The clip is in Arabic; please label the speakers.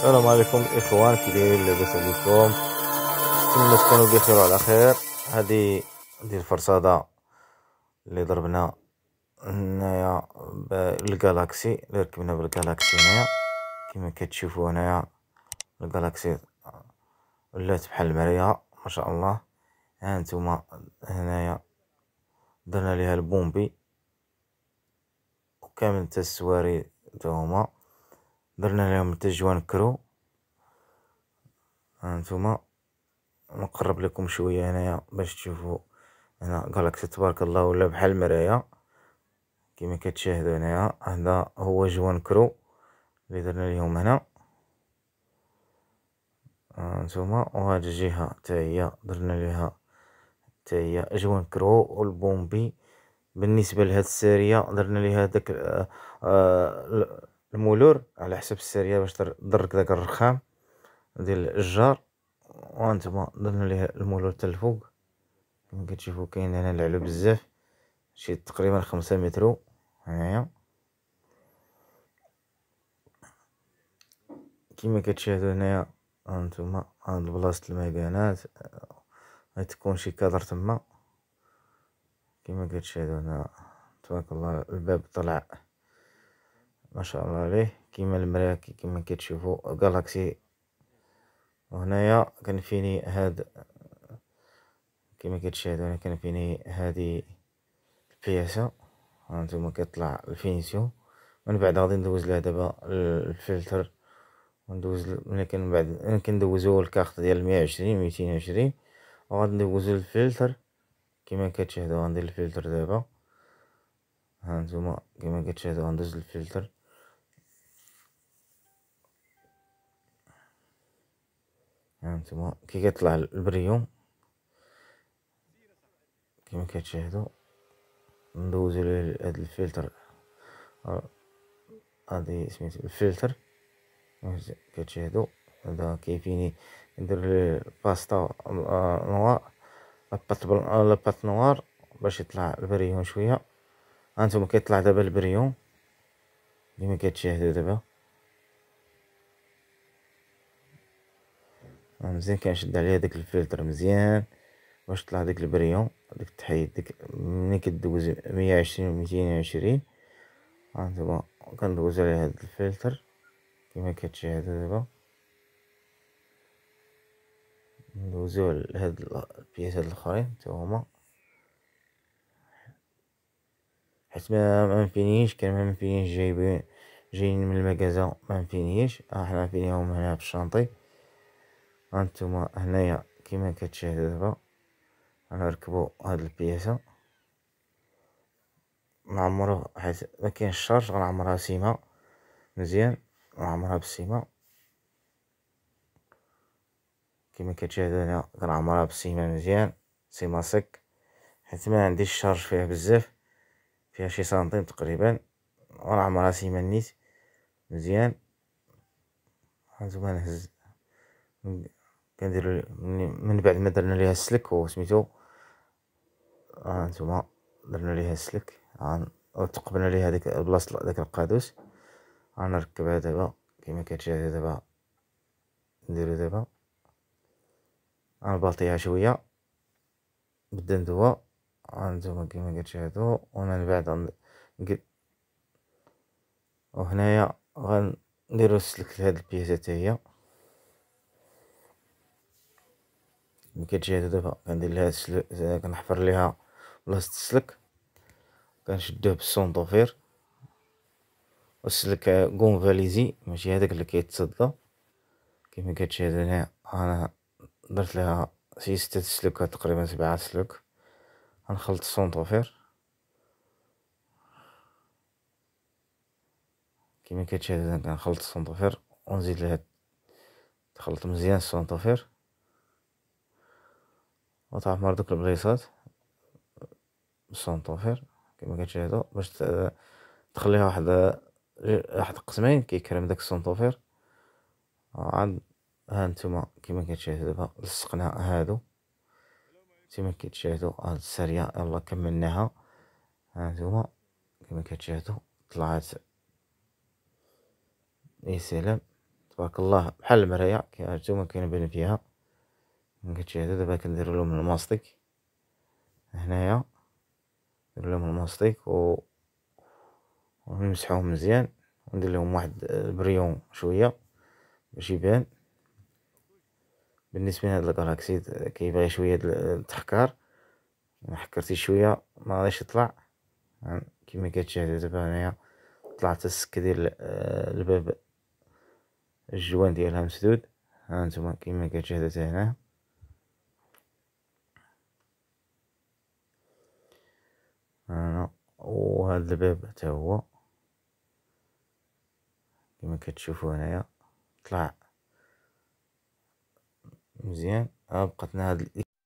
Speaker 1: السلام عليكم الاخوان، كي دايرين؟ لاباس عليكم؟ نتمنى تكونوا بخير وعلى خير. هذه الفرصاده اللي ضربنا هنايا بالجالاكسي، اللي ركبنا بالجالاكسي هنايا. كما كتشوفوا هنايا الجالاكسي ولات بحال المرايه ما شاء الله. ها نتوما هنايا درنا ليها البومبي وكامل تا السواري تا هما درنا لهم حتى جوان كرو. ها نتوما نقرب لكم شويه هنايا باش تشوفوا هنا جالاكسي تبارك الله ولا بحال المرايه كما كتشاهدوا هنايا. هذا هو جوان كرو اللي درنا ليهم هنا نتوما، وهاد الجهه حتى هي درنا ليها حتى هي جوان كرو والبومبي. بالنسبه لهاد الساريه درنا ليها داك المولور على حسب الساريه باش تدرك داك الرخام ديال الجار. وانتما درنا ليها المولور حتى الفوق كما كتشوفوا. كاين هنا العلو بزاف، شي تقريبا 5 متر هنايا كما كتشاهدوا هنايا. هانتوما هاد بلاصة المكانات، غتكون شي كادر تما كما كتشاهدوا هنا. تبارك الله الباب طلع ما شاء الله عليه كما المرايا كما كتشوفوا جالاكسي. وهنايا كنفيني هاد كما كتشاهدوا هنا كنفيني هادي البياسة. هانتوما كيطلع الفينيسيون. من بعد غادي ندوز لها دابا الفلتر وندوز من بعد كندوزو الكارت ديال 120 220 وغادي ندوزو الفلتر كما كتشاهدوا. غندير الفلتر دابا. هانتوما كما كتشاهدوا غندوز الفلتر. هانتوما كي كيطلع البريون كما كتشاهدوا ندوزو هاد الفلتر. هادي سميتو الفلتر كتشاهدوا. هذا كيفيني ندير الباستا نوار لاباط نوار باش يطلع البريون شويه. هانتوما كيطلع دابا البريون كما كتشاهدوا دابا. مزيان كنشد عليه داك الفلتر مزيان باش طلع داك البريون ديك التحيد ديك ملي كدوز 120 و 220. هانتوما كندوز على هاد الفلتر كما كتشاهدوا دابا. ندوزو لهاد البياسات الاخرين حتى هما حيت ما مفينيش كان ما مفينيش جايين من المكازا ما مفينيش. حنا مفينيهم هنا في الشانطي. هانتوما هنايا كما كتشاهدوا دابا غنركبو هاد البياسة نعمرو حيت مكاينش الشارج. غنعمرها سيما مزيان نعمرها بالسيما كما كتشاهدوا هنا. كنعمرها بالسيما مزيان سيما سك حيت ما عنديش الشارج فيها بزاف، فيها شي سنتيم تقريبا. ونعمرها سيما نيت مزيان. هانتوما نهز كنديرو من بعد ما درنا ليها السلك وسميتو. هانتوما درنا ليها السلك وثقبنا ليها ديك بلاصة داك القادوس. غنركبها دابا كما كتشاهدوا دابا. نديرو دابا غنبالطيها شويه بالدندوه. هانتوما كما كتشاهدوا. ومن بعد وهنايا غنديرو السلك لهاد البياسة حتى هي كما كتشاهدوا دابا. كندير ليها السلك كنحفر ليها بلاصة السلك كنشدوه بالسونطوفير. والسلك كونفاليزي ماشي هداك اللي كيتصدى كما كتشاهدوا هنا. انا درت لها شي 6 سلوكات تقريبا 7 سلوك. غنخلط السونطوفير كما كتشاهدوا. كنخلط السونطوفير ونزيد لها تخلط مزيان السونطوفير وتعمر دوك البليصات بالسونطوفير كما كتشاهدوا باش تخليها واحد قسمين كيكرم داك السونطوفير. عاد هانتوما كما كتشاهدوا دابا لصقنا هادو كما كتشاهدوا. هاد السارية يلا كملناها. هانتوما كما كتشاهدوا طلعت يا سلام تبارك الله بحال المرايا هانتوما كنبان فيها. كتشاهدو دابا كندير لهم الماستيك هنايا، ندير لهم الماستيك ونمسحوهم مزيان، وندير لهم واحد البريون شويه باش يبان. بالنسبه لهاد الكلاكسي كيبغي شويه التحكار، حكرتي شويه ما غاديش يطلع. كما كتشاهدوا دابا هنايا طلعت حتى السكه ديال الباب، الجوان ديالها مسدود. هانتوما كما كتشاهدوا حتى هنا. وهذا الباب حتى هو كما كتشوفوا هنايا طلع مزيان. بقاتنا هاد